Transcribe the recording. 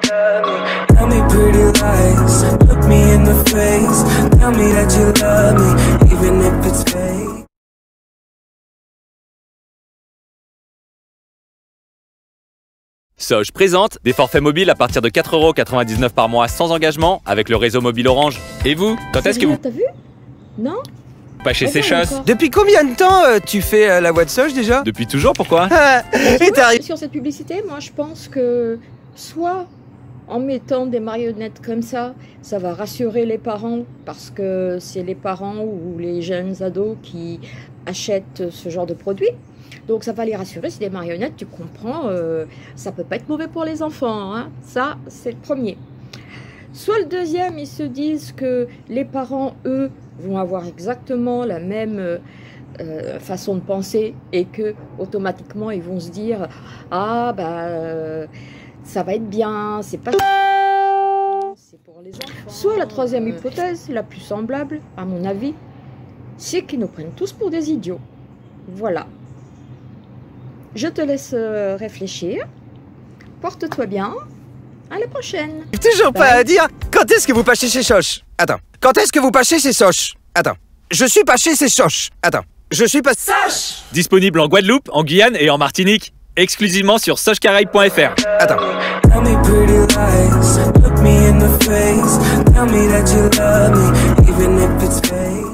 Tell me pretty lies, look me in the face. Tell me that you love me, even if it's fake. Sosh présente des forfaits mobiles à partir de 4,99 € par mois sans engagement avec le réseau mobile Orange. Et vous, quand est-ce que vous... T'as vu? Non? Pas chez Séchos? Depuis combien de temps tu fais la voix de Sosh déjà? Depuis toujours, pourquoi? Et t'arrives Sur cette publicité, moi je pense que soit en mettant des marionnettes comme ça va rassurer les parents parce que c'est les parents ou les jeunes ados qui achètent ce genre de produit. Donc ça va les rassurer, c'est des marionnettes, tu comprends, ça peut pas être mauvais pour les enfants, hein. Ça c'est le premier. Soit le deuxième, ils se disent que les parents, eux, vont avoir exactement la même façon de penser et que automatiquement ils vont se dire ah bah ça va être bien, c'est pas c'est pour les enfants. Soit la troisième hypothèse, la plus semblable à mon avis, c'est qu'ils nous prennent tous pour des idiots. Voilà. Je te laisse réfléchir. Porte-toi bien. À la prochaine. Toujours pas à dire. Quand est-ce que vous passez chez Sosh? Attends. Quand est-ce que vous passez chez Sosh? Attends. Je suis pas chez Sosh. Attends. Je suis pas Sosh. Disponible en Guadeloupe, en Guyane et en Martinique. Exclusivement sur soshcaraïbes.fr. Attends. Tell me pretty lies, look me in the face. Tell me that you love me, even if it's fake.